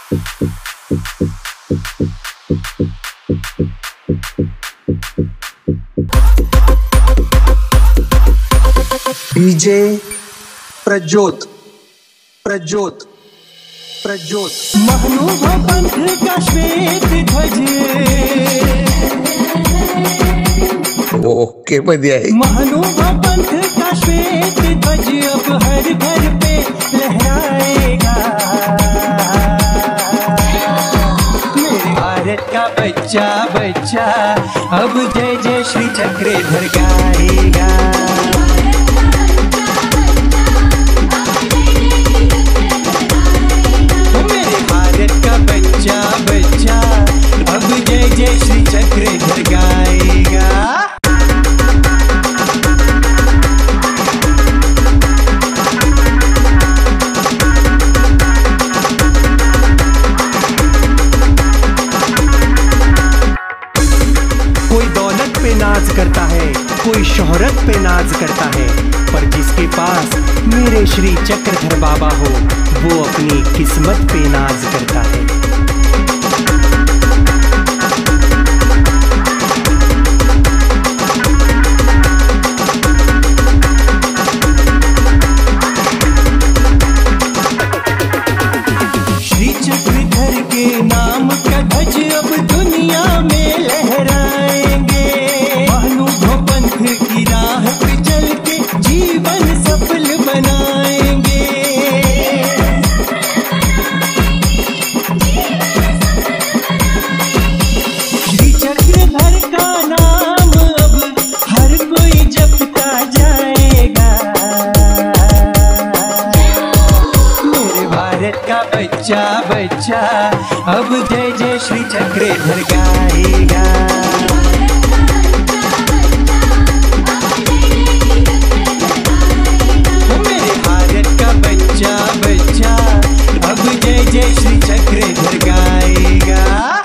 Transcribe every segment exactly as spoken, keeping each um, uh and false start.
DJ Prajyot Prajyot Prajyot Mahanubhav Panth का श्वेत ध्वज ओके मध्ये आहे। महानुभव पंथ का श्वेत ध्वज अब हर घर पे लहराएगा। मेरे भारत का बच्चा बच्चा अब जय जय श्री चक्रधर गाएगा। बच्चा बच्चा अब जय जय श्री चक्रधर गाएगा। कोई दौलत पे नाज करता है, कोई शोहरत पे नाज करता है, पर जिसके पास मेरे श्री चक्रधर बाबा हो वो अपनी किस्मत पे नाज करता है। श्री चक्रधर के नाम का ध्वज अब दुनिया में लहराएंगे। महानुभव पंथ की राह पे चल के जीवन सफल बनाएंगे। श्री चक्रधर का नाम अब हर कोई जपता जाएगा। मेरे भारत का बच्चा बच्चा अब जय जय श्री चक्रधर गाएगा। मेरे भारत का बच्चा बच्चा अब जय जय श्री चक्रधर गाएगा।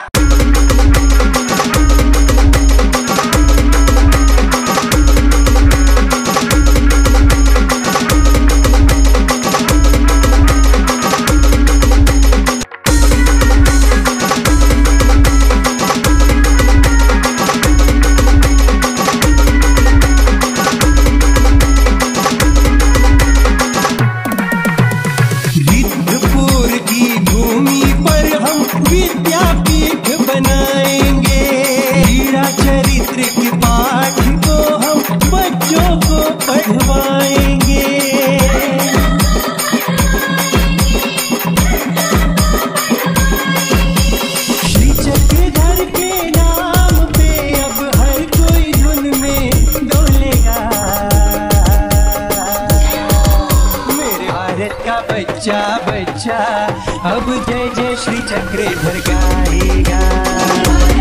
विद्यापीठ बनाएंगे। लीला चरित्र के पाठ को हम बच्चों को पढ़वाएंगे। श्री चक्रधर के नाम पे अब हर कोई धुन में डोलेगा। मेरे भारत का बच्चा बच्चा अब जय जय श्री चक्रधर गाएगा।